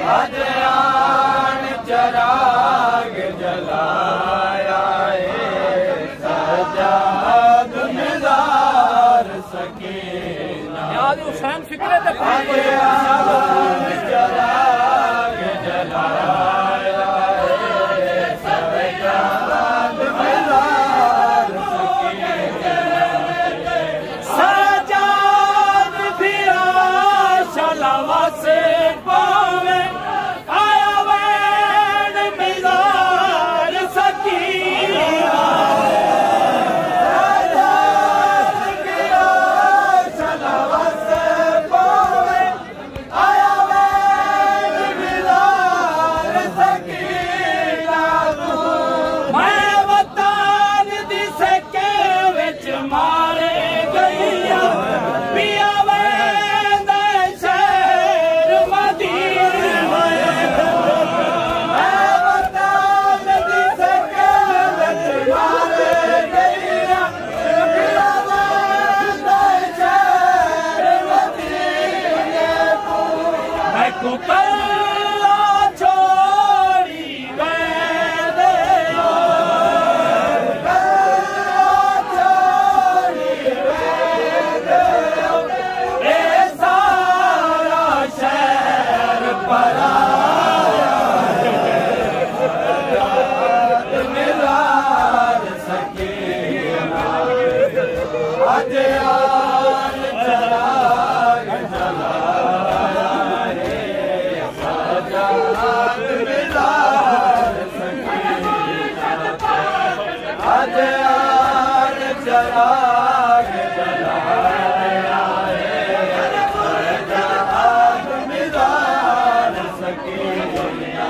अजयान चराग जलाया सजाद निज़ार सकीना याद हुसैन फिक्रे तक अजयान चराग जलाया सजाद निज़ार सकीना सजाद फिरा शलवा से पावे आया वैन मिज़ार सकीना सजाद फिरा शलवा से पावे आया वैन मिज़ार सकीना मैं वतन दी सके विच मारे गईया पिया वैंदा शहर मदीना मैं वतन दी सके विच मारे गईया पिया वैंदा शहर मदीना मैं कुकल्ला छोड़ी वैंदे सारा शहर पराया निज़ार सकीना अजयान चराग जलाया सजाद निज़ार सकीना अजयान चराग जलाया सजाद निज़ार सकीना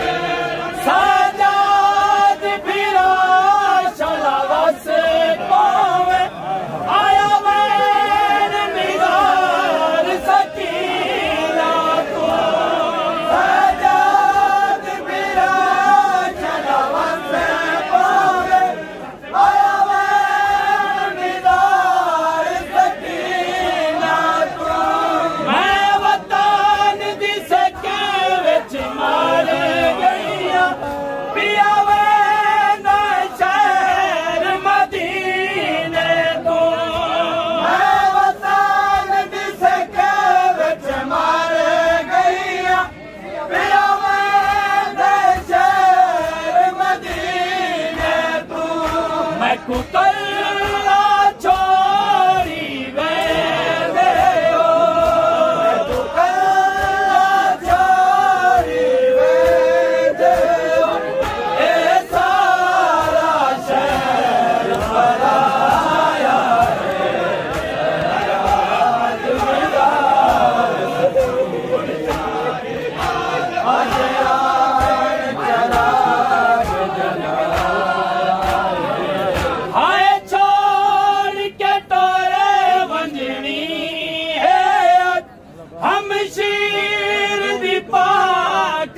सजाद फिरा शलवा से पावे आया वैन मिज़ार सकीना सजाद फिरा शलवा से पावे आया वैन मिज़ार सकीना मैं वतन दी सके विच मारे गईया पिया वैंदा शहर मदीने तो मैं वतन दी सके विच मारे गईया पिया वैंदा शहर मदीने तो मैं कुकल्ला छोड़ी वैंदे हो कुकल्ला छोड़ी वैंदे हो ए सारा शहर पराया सजाद निज़ार अजयान चराग जलाया हाय छोड़ के तोरे वंजनी है हम शीर दी पाक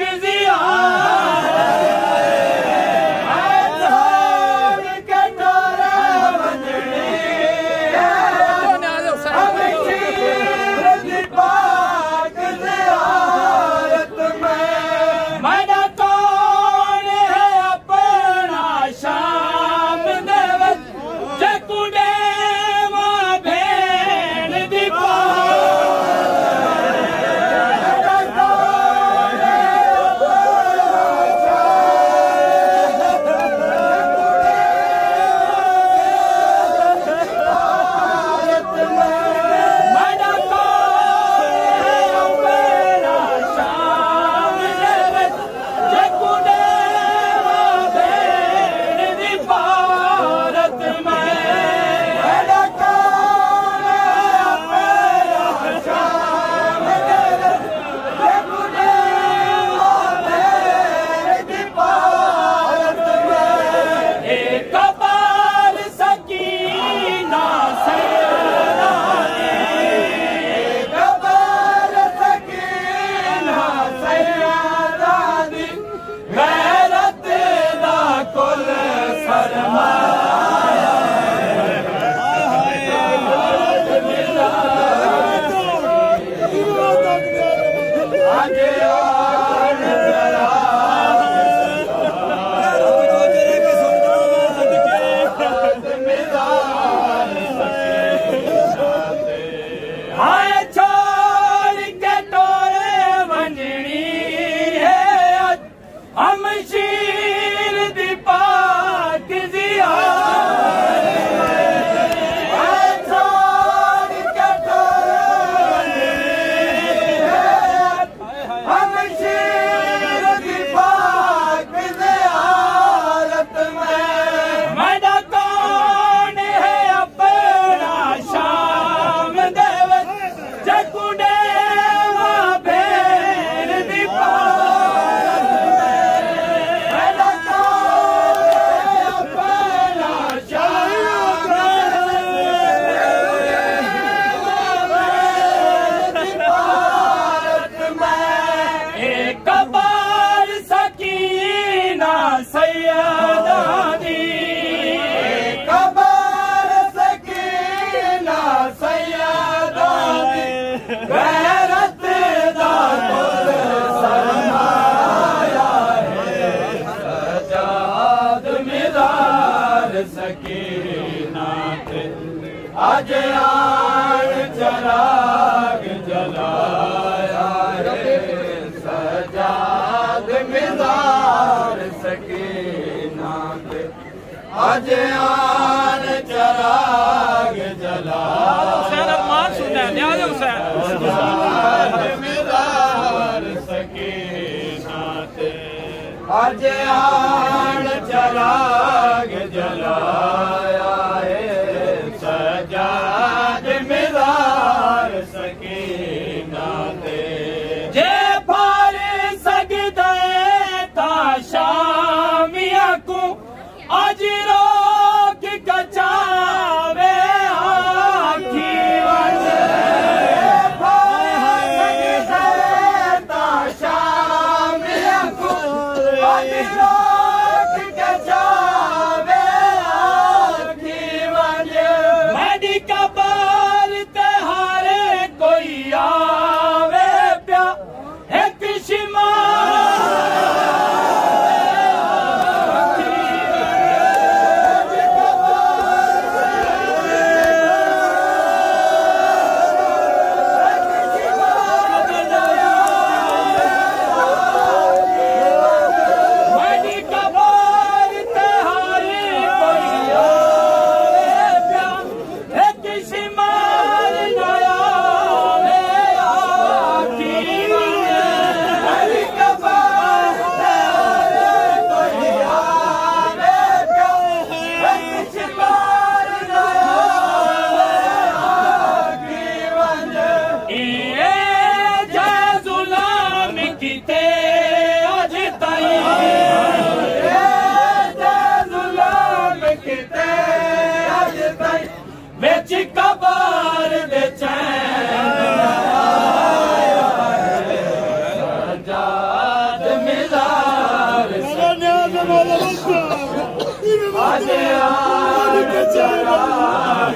ज़ियारत हाय छोड़ के तोरे वंजनी है हम शीर दी पाक ज़ियारत में मैडा कौन है अपना शाम देवत जकुडे मां भेण दी मैडा कौन है मैडा कौन है अपना शाम देवत जकुडे मां भेण दी भारत में मैडा कौन है अपना शाम देवत जकुडे मां भेण दी भारत में एक बार सकीना सैयदानी एक बार सकीना सैयदानी गैरत दा कुल सरमाया आज सजाद मिज़ार सकीना पे आज आन चराग जला हुसैन अरमान सुनना न्याज हुसैन सजाद मिज़ार सकीना पे आज आन चराग जलाया है सजाद मिज़ार सकीना पे जे भार सगदे ता शामिया को आज रोक कचावे आखी वजे भार सगदे ता शामिया को आज रोक कचावे आखी वजे मैडी कबार ते हारे कोई आवे प्या एक शिमा कबार दे सजाद मिज़ार आज आन चराग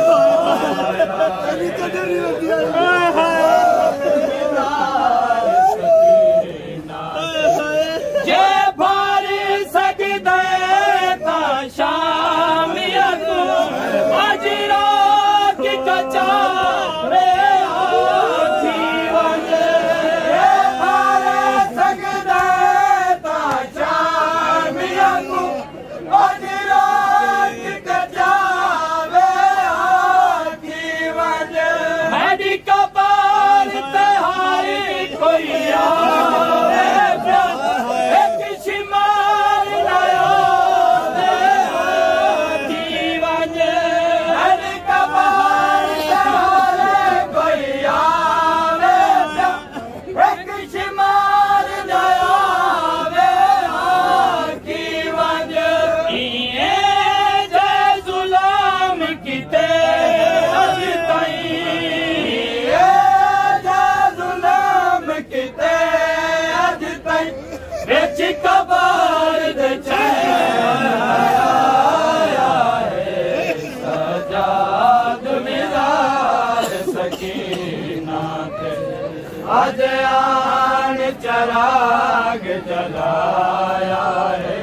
जे भार सगदे ता शामिया को आज रोक कचावे आखी वजे भार सगदे ता शामिया को आज रोक कचावे आखी वजे मैडी कबार ते हारे कोई आवे प्या एक शिमार नया दे आखी वजे मैडी कबार ते हारे कोई आवे प्या एक शिमार नया वे आखी वजे इए जे जुल्म किते अज ताईं जुल्म किते अज ताईं बेच कबार दे सजाद मिज़ार सकीना पे आज आन चराग जलाया है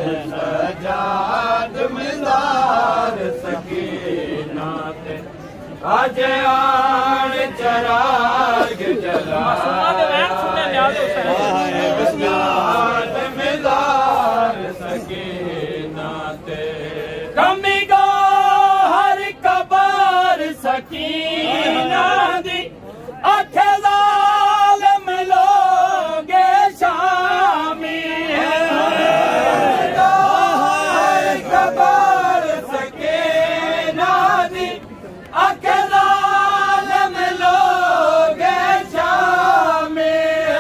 सजाद मिज़ार सकीना पे आज आन चराग जलाया सजाद मिज़ार सकीना पे कमी गो हर कबार सकीना दी आखे ज़ालिम लोगे शामी कबार सकीना दी आखे ज़ालिम लोगे शामी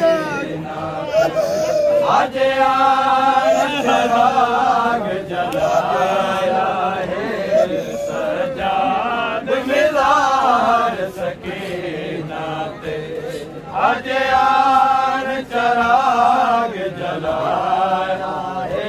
आज चराग जलाया है सजाद मिलार सकीना ते आज चराग जलाया है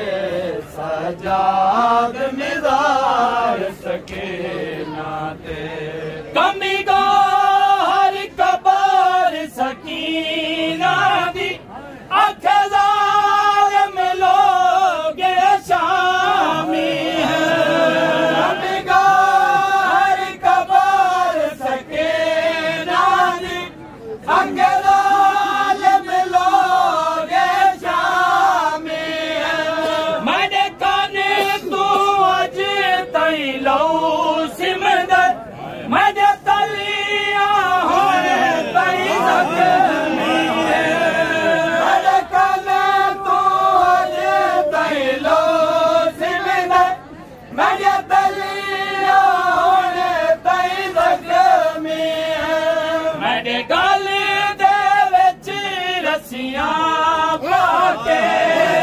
सजाद मिलार सकीना ते कमी को हर कबार सकीना दी अखज़ार मिलोगे शामी है कमी को हर कबार सकीना दी अखज़ार मिलोगे शामी है मैंने काने तू अज तई लो सिमदर मैंने तलिया होने तई ज़ख्मी है मैंने काने तू अज तई लो सिमदर मैंने तलिया होने तई ज़ख्मी है मैंने गल दे विच रस्सियां पाके